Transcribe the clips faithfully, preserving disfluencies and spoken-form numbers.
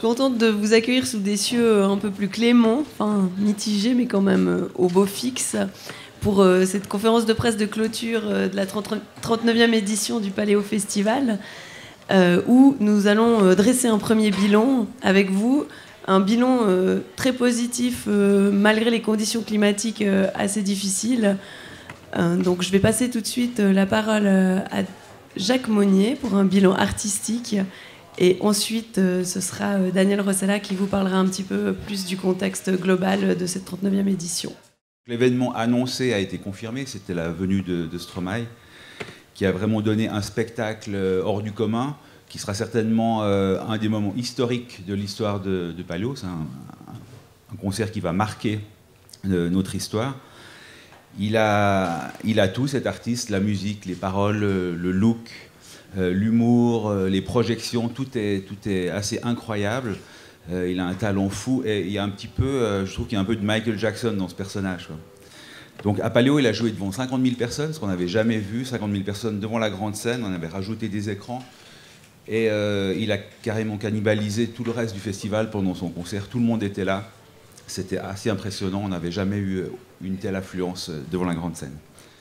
contente de vous accueillir sous des cieux un peu plus cléments, enfin mitigés, mais quand même au beau fixe, pour euh, cette conférence de presse de clôture euh, de la trente-neuvième édition du Paléo Festival, euh, où nous allons euh, dresser un premier bilan avec vous, un bilan euh, très positif euh, malgré les conditions climatiques euh, assez difficiles. Euh, donc je vais passer tout de suite euh, la parole euh, à Jacques Monnier pour un bilan artistique. Et ensuite, euh, ce sera euh, Daniel Rossella qui vous parlera un petit peu plus du contexte global de cette trente-neuvième édition. L'événement annoncé a été confirmé, c'était la venue de, de Stromae, qui a vraiment donné un spectacle hors du commun, qui sera certainement euh, un des moments historiques de l'histoire de, de Paléo. C'est un, un, un concert qui va marquer euh, notre histoire. Il a, il a tout, cet artiste, la musique, les paroles, le look, euh, l'humour, euh, les projections, tout est, tout est assez incroyable. Euh, il a un talent fou et il y a un petit peu, euh, je trouve qu'il y a un peu de Michael Jackson dans ce personnage, quoi. Donc à Paléo, il a joué devant cinquante mille personnes, ce qu'on n'avait jamais vu, cinquante mille personnes devant la grande scène, on avait rajouté des écrans. Et euh, il a carrément cannibalisé tout le reste du festival pendant son concert, tout le monde était là. C'était assez impressionnant, on n'avait jamais eu une telle affluence devant la grande scène.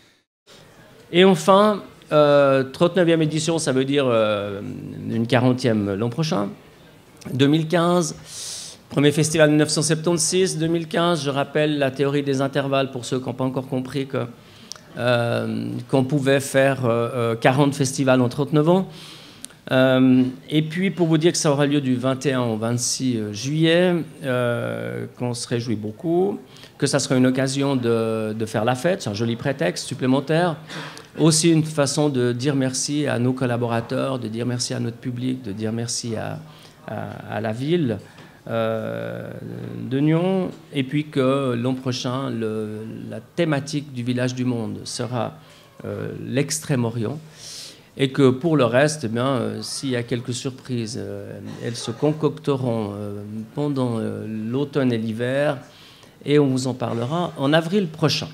Et enfin, euh, trente-neuvième édition, ça veut dire euh, une quarantième l'an prochain. deux mille quinze, premier festival de mille neuf cent soixante-seize, deux mille quinze, je rappelle la théorie des intervalles pour ceux qui n'ont pas encore compris que, euh, qu'on pouvait faire euh, quarante festivals en trente-neuf ans. Euh, et puis pour vous dire que ça aura lieu du vingt et un au vingt-six juillet, euh, qu'on se réjouit beaucoup, que ça sera une occasion de, de faire la fête, c'est un joli prétexte supplémentaire, aussi une façon de dire merci à nos collaborateurs, de dire merci à notre public, de dire merci à, à, à la ville euh, de Nyon, et puis que l'an prochain, le, la thématique du village du monde sera euh, l'Extrême-Orient. Et que pour le reste, eh bien, euh, s'il y a quelques surprises, euh, elles se concocteront euh, pendant euh, l'automne et l'hiver, et on vous en parlera en avril prochain.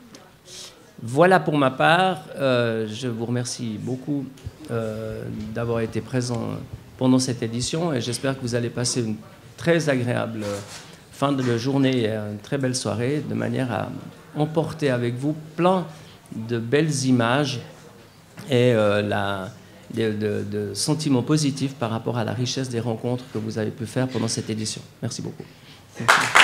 Voilà pour ma part. Euh, je vous remercie beaucoup euh, d'avoir été présent pendant cette édition, et j'espère que vous allez passer une très agréable fin de journée et une très belle soirée, de manière à emporter avec vous plein de belles images et euh, la, de, de, de sentiments positifs par rapport à la richesse des rencontres que vous avez pu faire pendant cette édition. Merci beaucoup. Merci.